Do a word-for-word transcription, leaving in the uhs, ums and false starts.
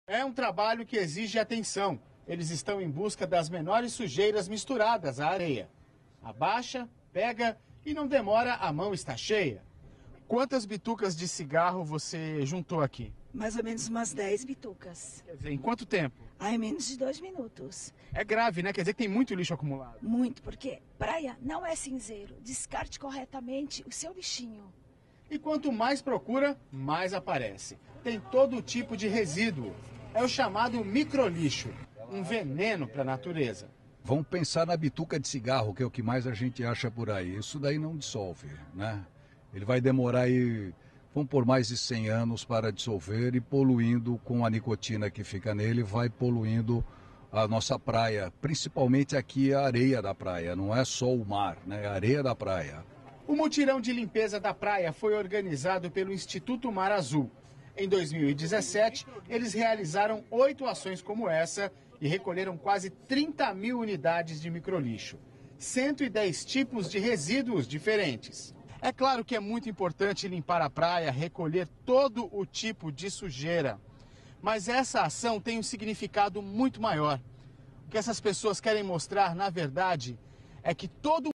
É um trabalho que exige atenção. Eles estão em busca das menores sujeiras misturadas à areia. Abaixa, pega e não demora, a mão está cheia. Quantas bitucas de cigarro você juntou aqui? Mais ou menos umas dez bitucas. Quer dizer, em quanto tempo? Ah, em menos de dois minutos. É grave, né? Quer dizer que tem muito lixo acumulado. Muito, porque praia não é cinzeiro. Descarte corretamente o seu lixinho. E quanto mais procura, mais aparece. Tem todo tipo de resíduo. É o chamado microlixo, um veneno para a natureza. Vamos pensar na bituca de cigarro, que é o que mais a gente acha por aí. Isso daí não dissolve, né? Ele vai demorar aí, vamos por mais de cem anos para dissolver e poluindo com a nicotina que fica nele, vai poluindo a nossa praia, principalmente aqui a areia da praia, não é só o mar, né? A areia da praia. O mutirão de limpeza da praia foi organizado pelo Instituto Mar Azul. Em dois mil e dezessete, eles realizaram oito ações como essa e recolheram quase trinta mil unidades de microlixo. cento e dez tipos de resíduos diferentes. É claro que é muito importante limpar a praia, recolher todo o tipo de sujeira. Mas essa ação tem um significado muito maior. O que essas pessoas querem mostrar, na verdade, é que todo